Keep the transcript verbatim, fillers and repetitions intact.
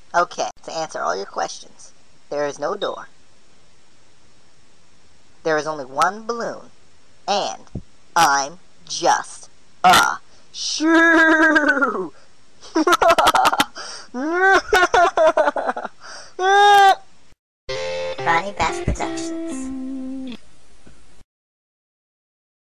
Okay, to answer all your questions, there is no door. There is only one balloon. And I'm just a shoe. Ronnie Bass Productions.